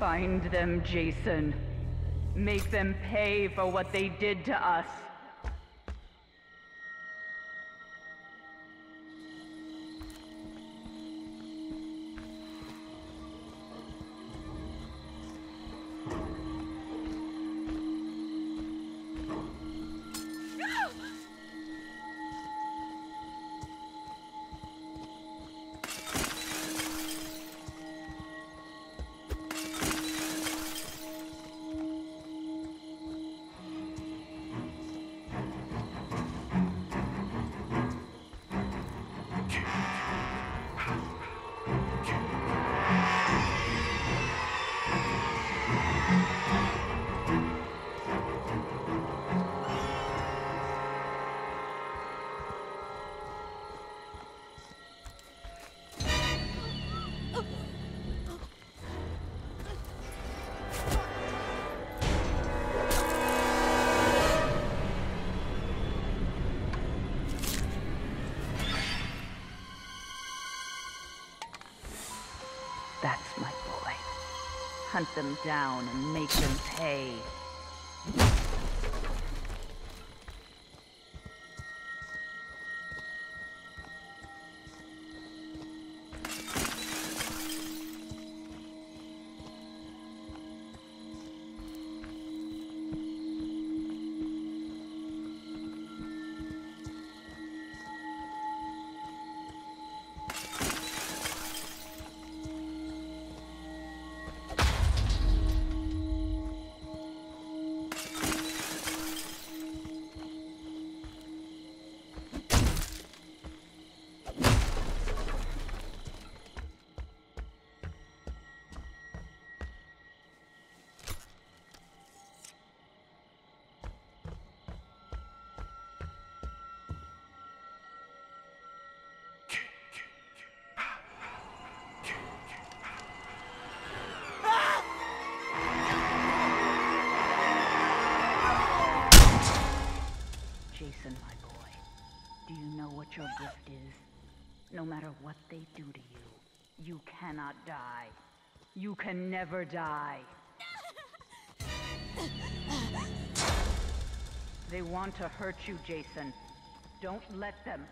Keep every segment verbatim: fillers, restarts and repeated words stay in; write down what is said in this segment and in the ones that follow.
Find them, Jason. Make them pay for what they did to us. That's my boy. Hunt them down and make them pay. Jason, my boy, do you know what your gift is? No matter what they do to you, you cannot die. You can never die. They want to hurt you, Jason. Don't let them.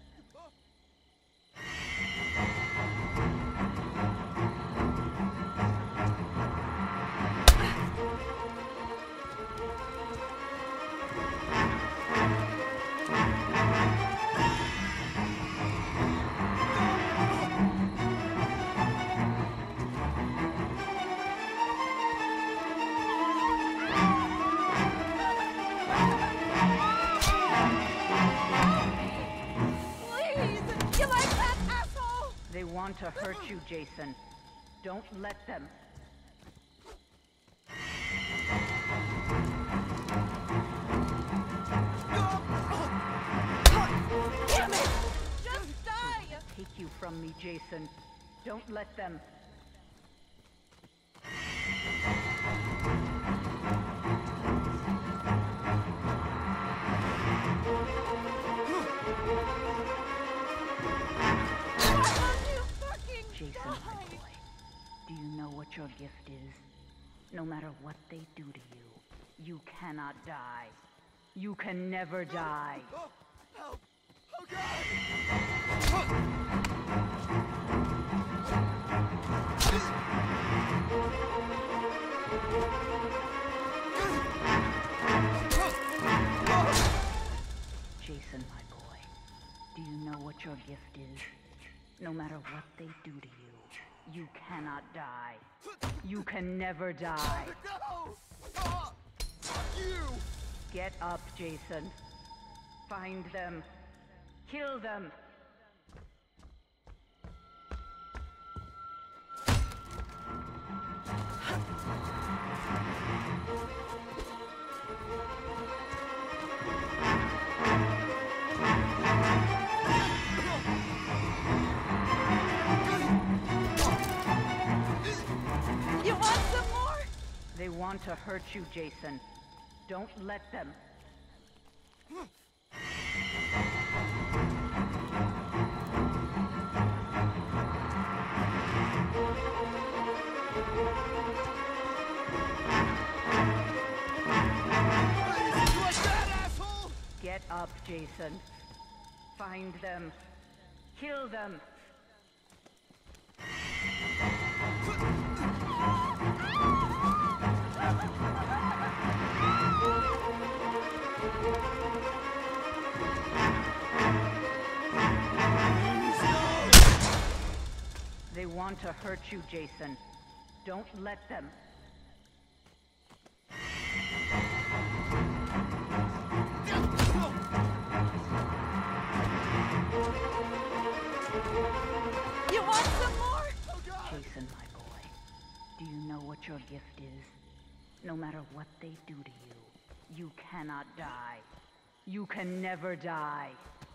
They want to hurt you, Jason. Don't let them. Damn it! Just die! Take you from me, Jason. Don't let them. Jason, my boy, do you know what your gift is? No matter what they do to you, you cannot die. You can never die. Oh, help! Oh, God! Jason, my boy, do you know what your gift is? No matter what they do to you, you cannot die. You can never die. No! Oh, fuck you! Get up, Jason. Find them. Kill them. You want some more? They want to hurt you, Jason. Don't let them. up, Jason. Find them. Kill them. They want to hurt you, Jason. Don't let them. You want some more? Jason, my boy, do you know what your gift is? No matter what they do to you, you cannot die. You can never die.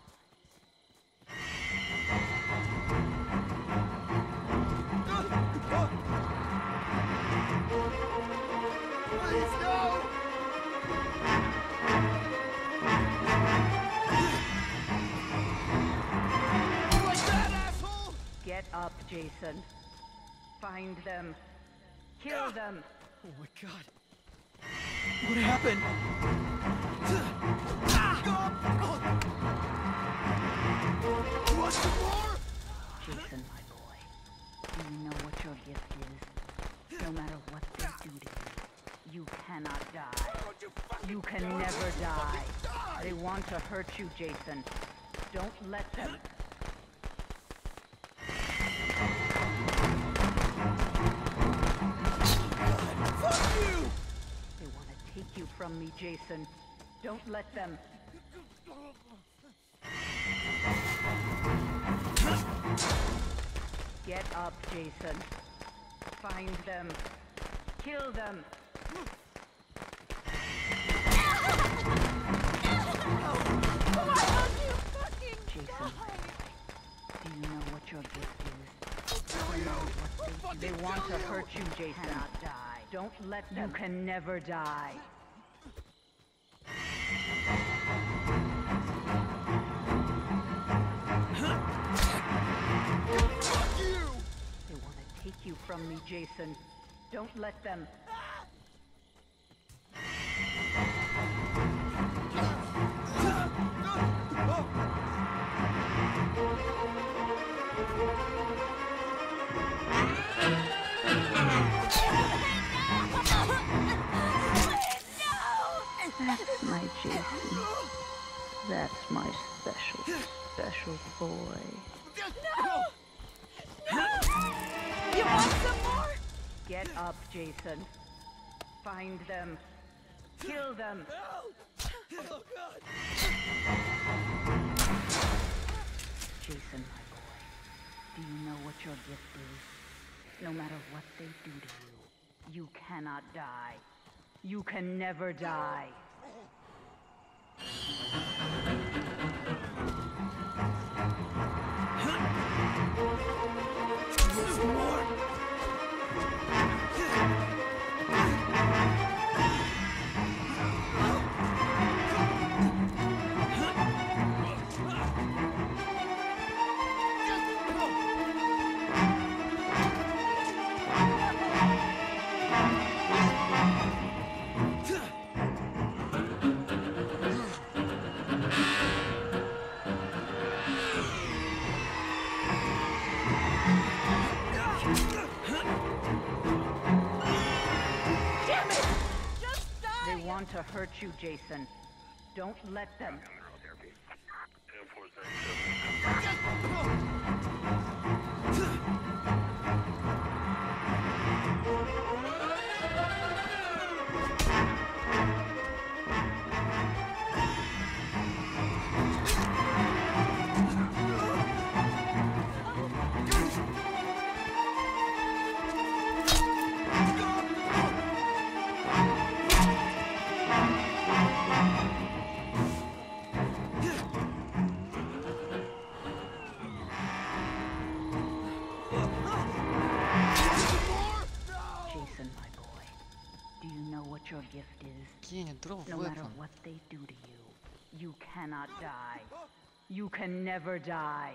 Please, no! Like that, asshole! Get up, Jason. Find them. Kill them. Oh my god. What happened? Want some more? Jason, my boy, do you know what your gift is? No matter what they do to you, you cannot die. You can never die. They want to hurt you, Jason. Don't let them. Fuck you! They want to take you from me, Jason. Don't let them. Get up, Jason. Find them. Kill them. Why don't you fucking Jason, die? do you know what your gift is? Kill you! They, they want to hurt you, Jason. You cannot die. Don't let them. You can never die. Fuck you! They want to take you from me, Jason. Don't let them. That's my Jason. That's my special, special boy. You want some more? Get up, Jason. Find them. Kill them. Oh god! Jason, my boy, do you know what your gift is? No matter what they do to you, you cannot die. You can never die. There's more! To hurt you, Jason. Don't let them. Your gift is. No matter what they do to you, you cannot die. You can never die.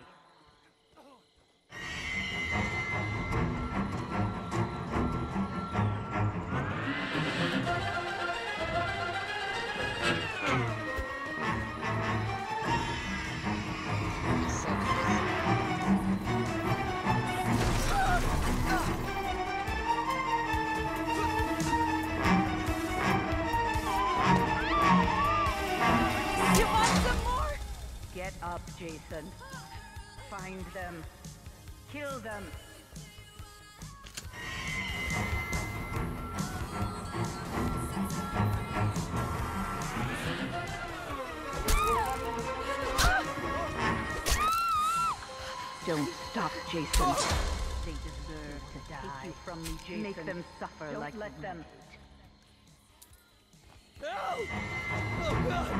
up, Jason. Find them. Kill them. Don't stop, Jason. They deserve to die. Take you from me, Jason. Make them suffer. Don't like let them. No! Oh, God!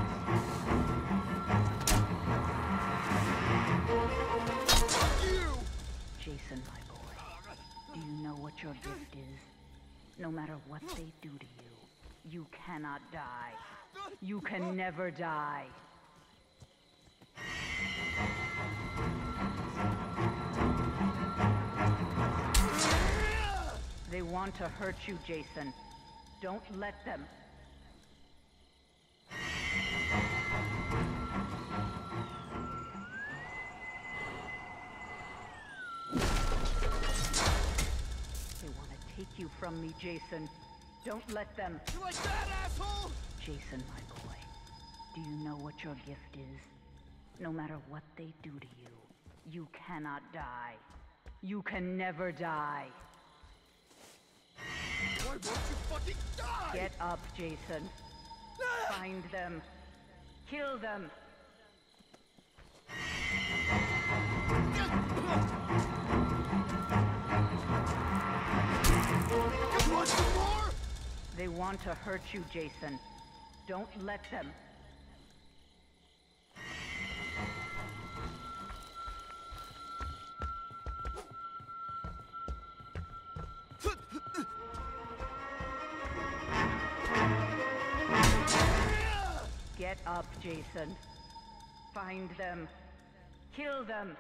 Fuck you! Jason, my boy, do you know what your gift is? No matter what they do to you, you cannot die. You can never die. They want to hurt you, Jason. Don't let them. They want to take you from me, Jason. Don't let them. You like that, asshole? Jason, my boy, do you know what your gift is? No matter what they do to you, you cannot die. You can never die. Why won't you fucking die? Get up, Jason. Find them. Kill them. You want some more? They want to hurt you, Jason. Don't let them. Get up, Jason. Find them. Kill them.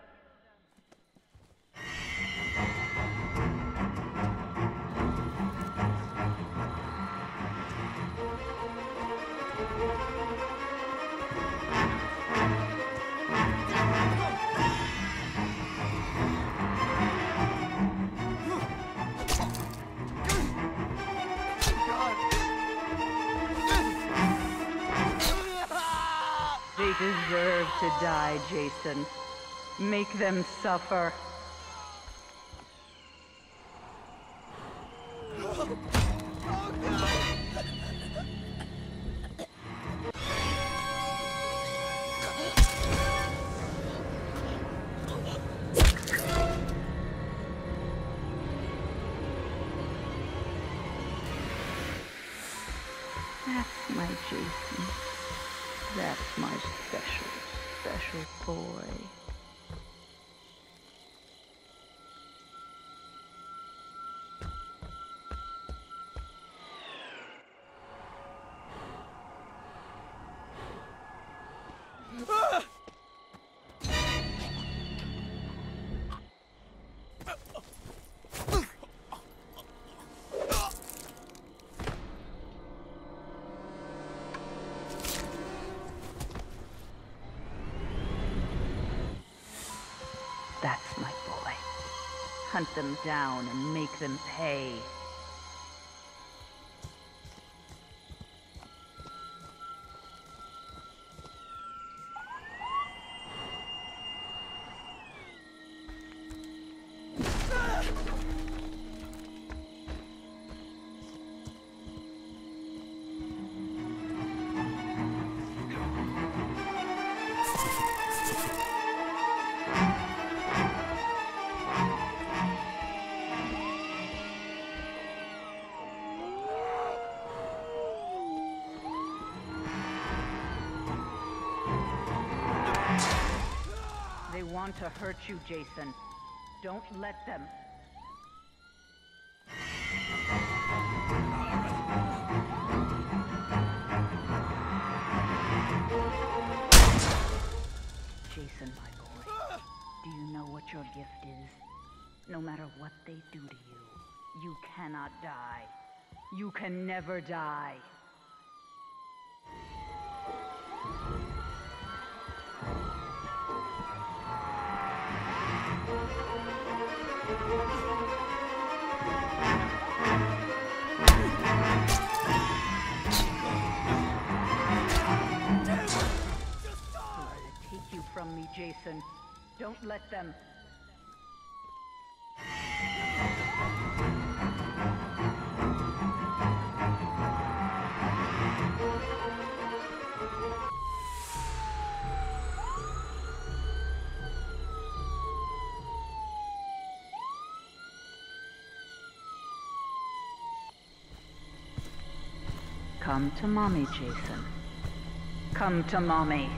They deserve to die, Jason. Make them suffer. That's my Jason. That's my special, special boy. That's my boy. Hunt them down and make them pay. They want to hurt you, Jason. Don't let them. Jason, my boy, do you know what your gift is? No matter what they do to you, you cannot die. You can never die. Take you Don't let them. Come to mommy, Jason. Come to mommy.